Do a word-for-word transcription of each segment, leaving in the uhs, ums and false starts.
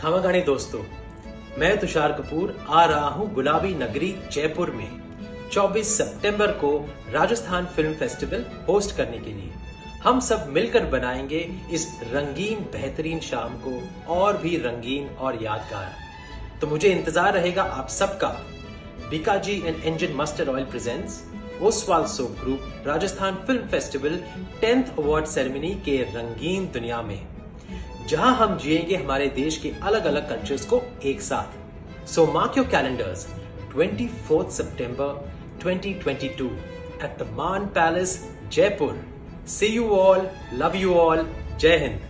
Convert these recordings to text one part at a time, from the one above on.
खमागाणी दोस्तों, मैं तुषार कपूर आ रहा हूँ गुलाबी नगरी जयपुर में चौबीस सितंबर को राजस्थान फिल्म फेस्टिवल होस्ट करने के लिए। हम सब मिलकर बनाएंगे इस रंगीन बेहतरीन शाम को और भी रंगीन और यादगार। तो मुझे इंतजार रहेगा आप सबका। Bikaji and engine mustard oil presents Oswal soap group Rajasthan film festival tenth award ceremony के रंगीन दुनिया में, जहां हम जिएंगे हमारे देश के अलग अलग कल्चर्स को एक साथ। So mark your calendars, twenty-fourth September twenty twenty-two at the Maan Palace, Jaipur. See you all, love you all, Jai Hind.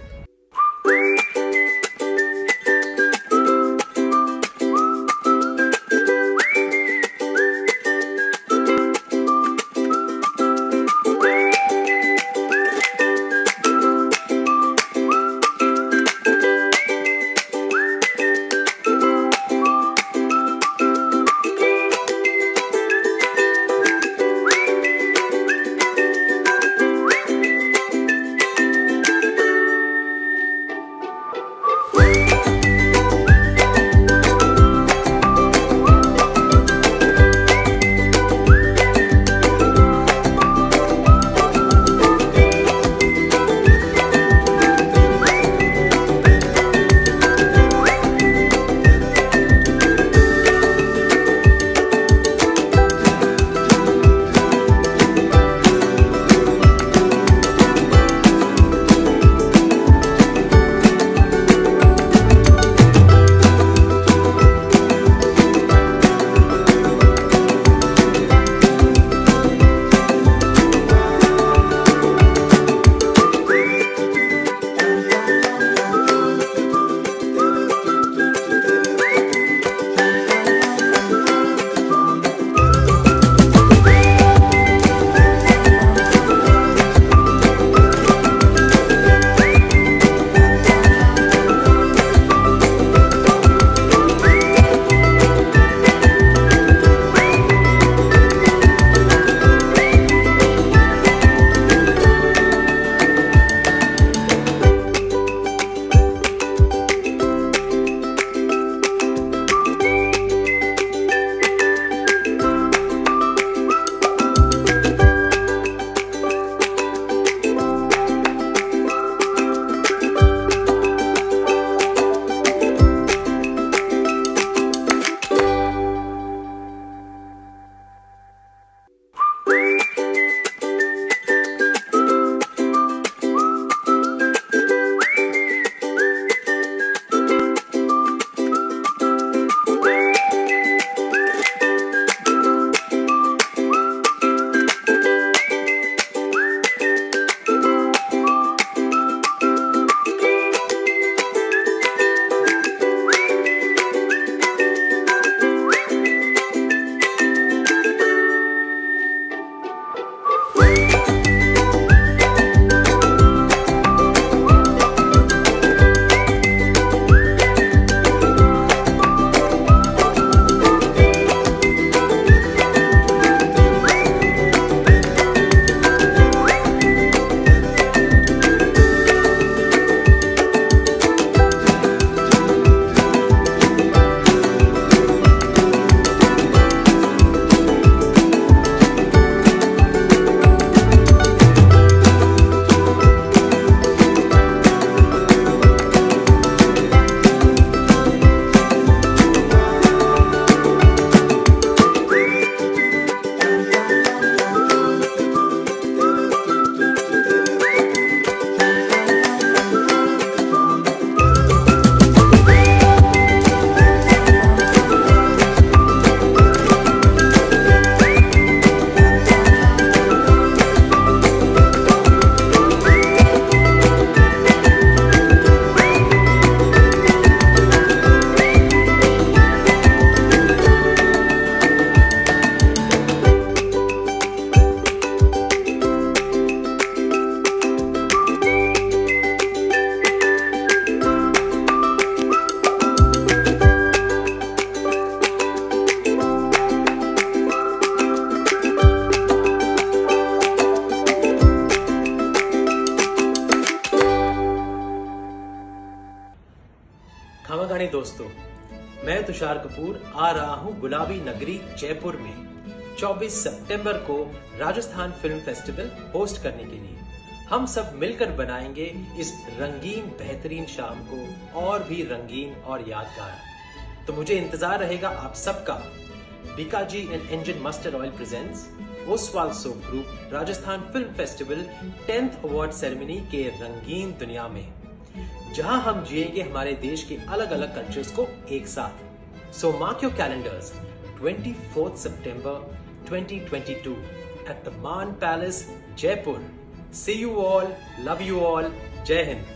खामाखानी दोस्तों, मैं तुषार कपूर आ रहा हूँ गुलाबी नगरी जयपुर में चौबीस सितंबर को राजस्थान फिल्म फेस्टिवल होस्ट करने के लिए। हम सब मिलकर बनाएंगे इस रंगीन बेहतरीन शाम को और भी रंगीन और यादगार। तो मुझे इंतजार रहेगा आप सबका। Bikaji and engine mustard oil presents Oswal soap group Rajasthan film festival tenth award ceremony के रंगीन दुनिया में, जहां हम जिएंगे हमारे देश के अलग अलग कल्चर्स को एक साथ। So mark your calendars, twenty-fourth September twenty twenty-two at the Maan Palace, Jaipur. See you all, love you all, Jai Hind.